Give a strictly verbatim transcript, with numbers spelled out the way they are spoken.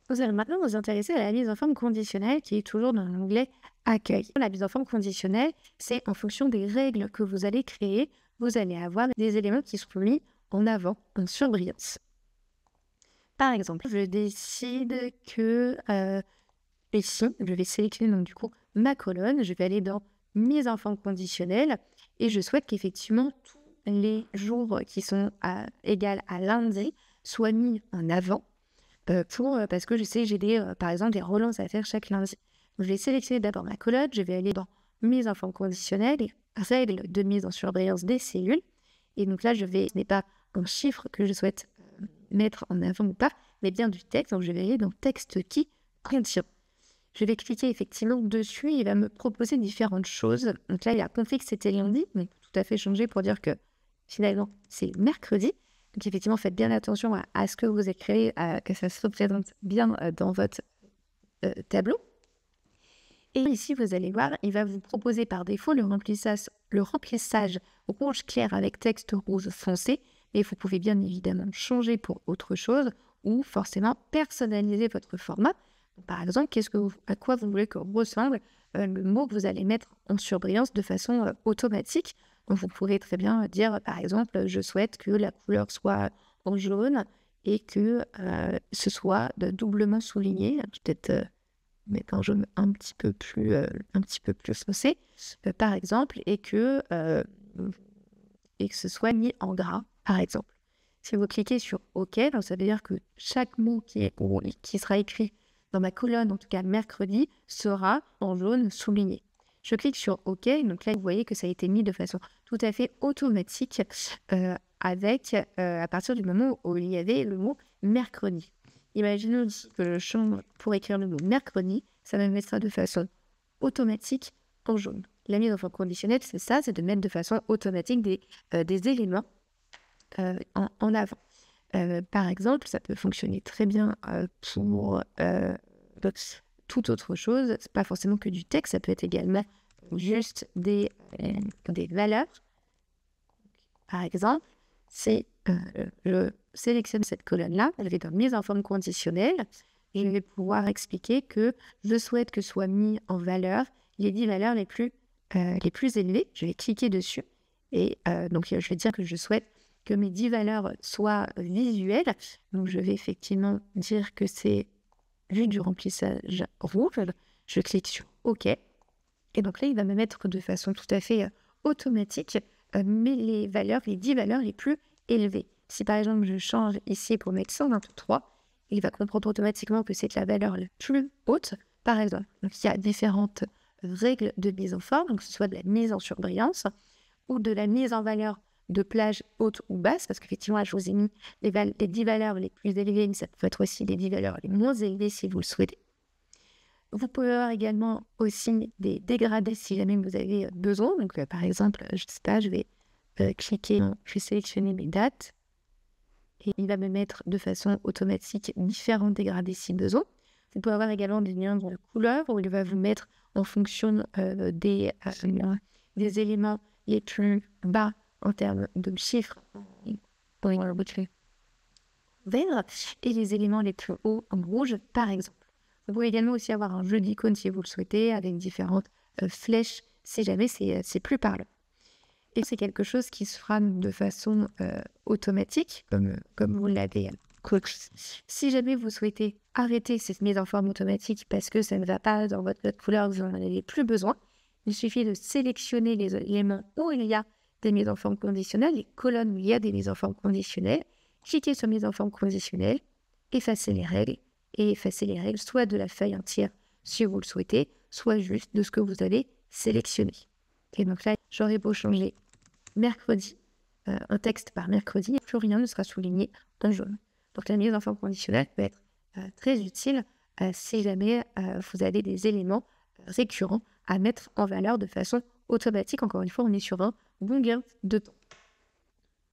Vous allez maintenant vous intéresser à la mise en forme conditionnelle qui est toujours dans l'onglet Accueil. La mise en forme conditionnelle, c'est en fonction des règles que vous allez créer, vous allez avoir des éléments qui seront mis en avant, en surbrillance. Par exemple, je décide que euh, ici, je vais sélectionner donc du coup ma colonne, je vais aller dans mise en forme conditionnelle et je souhaite qu'effectivement tous les jours qui sont à, égales à lundi soient mis en avant. Heu, pour, heu, parce que je sais que j'ai des, heu, par exemple, des relances à faire chaque lundi. Donc je vais sélectionner d'abord ma colonne, je vais aller dans mise en forme conditionnelle et règles de mise en surveillance des cellules et donc là, je vais ce n'est pas un chiffre que je souhaite, heu, mettre en avant ou pas, mais bien du texte. Donc je vais aller dans texte qui contient. Je vais cliquer effectivement dessus, il va me proposer différentes choses. Donc là, il a compris que c'était lundi, donc tout à fait changer pour dire que finalement, c'est mercredi. Donc effectivement, faites bien attention à, à ce que vous écrivez, à- que ça se représente bien euh, dans votre euh, tableau. Et ici, vous allez voir, il va vous proposer par défaut le remplissage, le remplissage rouge clair avec texte rouge foncé. Et vous pouvez bien évidemment changer pour autre chose ou forcément personnaliser votre format. Par exemple, qu'est-ce que vous- à quoi vous voulez que ressemble euh, le mot que vous allez mettre en surbrillance de façon euh, automatique. Donc, vous pourrez très bien dire, par exemple, je souhaite que la couleur soit en jaune et que euh, ce soit de doublement souligné. Peut-être euh, mettre un jaune un petit peu plus, euh, un petit peu plus foncé, euh, par exemple, et que, euh, et que ce soit mis en gras, par exemple. Si vous cliquez sur OK, donc ça veut dire que chaque mot qui, est, ou qui sera écrit dans ma colonne, en tout cas mercredi, sera en jaune souligné. Je clique sur OK, donc là vous voyez que ça a été mis de façon tout à fait automatique euh, avec, euh, à partir du moment où il y avait le mot mercredi. Imaginons aussi que je change pour écrire le mot mercredi, ça me mettra de façon automatique en jaune. La mise en forme conditionnelle, c'est ça, c'est de mettre de façon automatique des, euh, des éléments euh, en, en avant. Euh, par exemple, ça peut fonctionner très bien euh, pour euh, toute autre chose. C'est pas forcément que du texte, ça peut être également juste des, euh, des valeurs. Par exemple, c'est euh, je sélectionne cette colonne-là, elle est dans mise en forme conditionnelle. Je vais pouvoir expliquer que je souhaite que soient mis en valeur les dix valeurs les plus, euh, les plus élevées. Je vais cliquer dessus et euh, donc je vais dire que je souhaite que mes dix valeurs soient visuelles. Donc je vais effectivement dire que c'est vu du remplissage rouge. Je clique sur OK. Et donc là, il va me mettre de façon tout à fait euh, automatique euh, mais les valeurs, les dix valeurs les plus élevées. Si par exemple je change ici pour mettre cent vingt-trois, il va comprendre automatiquement que c'est la valeur la plus haute, par exemple. Donc il y a différentes règles de mise en forme, donc que ce soit de la mise en surbrillance ou de la mise en valeur de plage haute ou basse, parce qu'effectivement, je vous ai mis les, val- les dix valeurs les plus élevées, mais ça peut être aussi les dix valeurs les moins élevées si vous le souhaitez. Vous pouvez avoir également aussi des dégradés si jamais vous avez besoin. Donc, euh, par exemple, je ne sais pas, je vais euh, cliquer, je vais sélectionner mes dates et il va me mettre de façon automatique différents dégradés si besoin. Vous pouvez avoir également des liens de couleur où il va vous mettre en fonction euh, des, euh, des éléments les plus bas en termes de chiffres vert et les éléments les plus hauts en rouge, par exemple. Vous pouvez également aussi avoir un jeu d'icônes si vous le souhaitez, avec différentes euh, flèches, si jamais c'est euh, c'est plus parlant. Et c'est quelque chose qui se fera de façon euh, automatique, comme, comme vous l'avez euh, coach. Si jamais vous souhaitez arrêter cette mise en forme automatique parce que ça ne va pas dans votre code couleur, vous n'en avez plus besoin, il suffit de sélectionner les éléments où il y a des mises en forme conditionnelles, les colonnes où il y a des mises en forme conditionnelles, cliquez sur mise en forme conditionnelle, effacez les règles, et effacer les règles soit de la feuille entière si vous le souhaitez, soit juste de ce que vous avez sélectionné. Et donc là, j'aurais beau changer mercredi, euh, un texte par mercredi, et plus rien ne sera souligné en jaune. Donc la mise en forme conditionnelle peut être euh, très utile euh, si jamais euh, vous avez des éléments euh, récurrents à mettre en valeur de façon automatique. Encore une fois, on est sur un bon gain de temps.